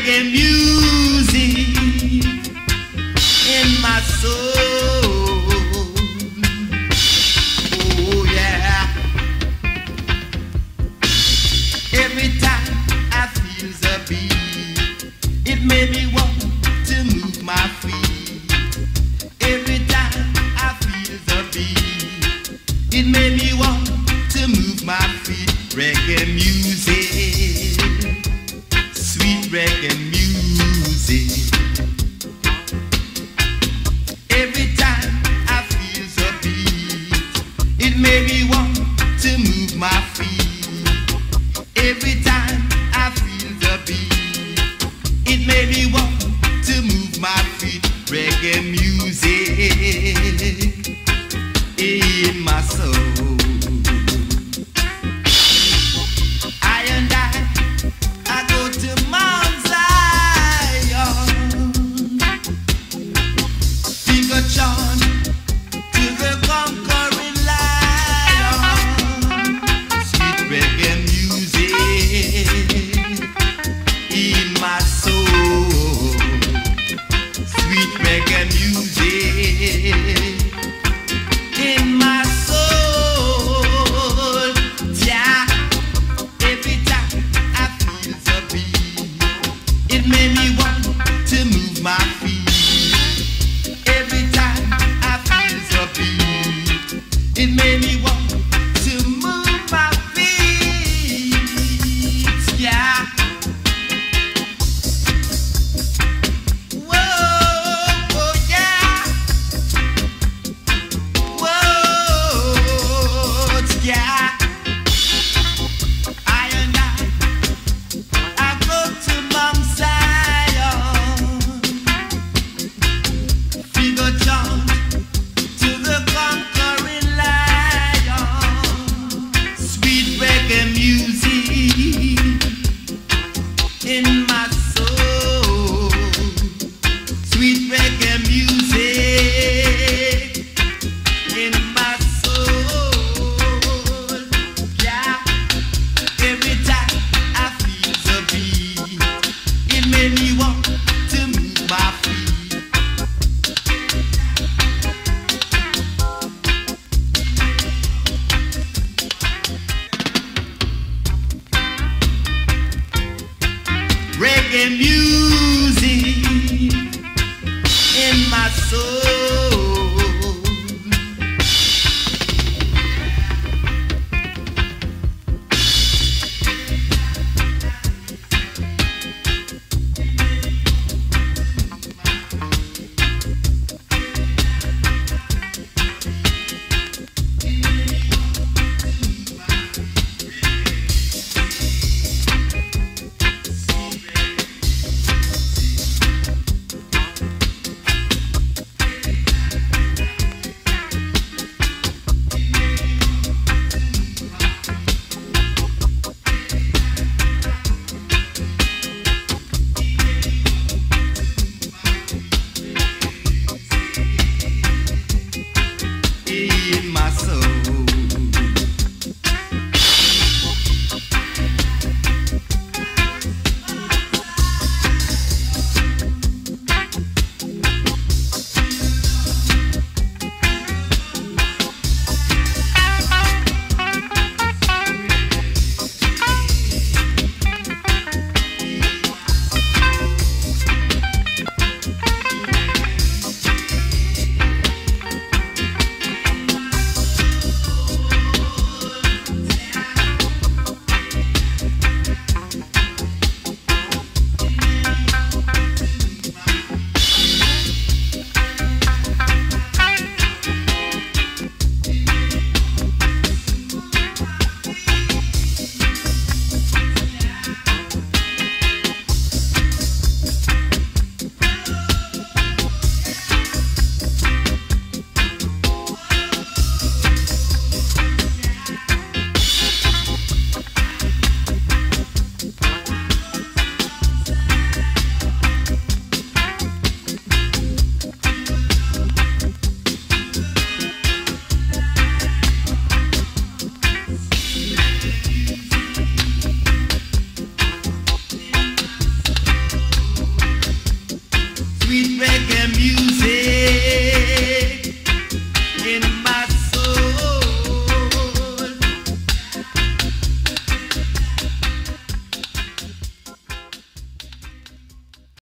reggae music in my soul. Oh yeah. Every time I feel the beat, it made me want to move my feet. Every time I feel the beat, it made me want to move my feet. Reggae music, sweet reggae music. Every time I feel the beat, it made me want to move my feet. Every time I feel the beat, it made me want to move my feet. Reggae music in my soul. I go to Mount Zion, sing a chant to the conquering lion. Sweet reggae music in my soul. Sweet reggae music in my soul. Yeah. Every time I feel the beat, it made me want to move my feet. Every time I feel the beat, it made me want to move my feet. Yeah. Whoa, oh yeah. Whoa, yeah. I go to Mount Zion, figure chant to the conquering lion. Sweet reggae music in my soul. Sweet reggae music in my soul. Yeah. Every time I feel the beat, it made me want to move my feet. Reggae music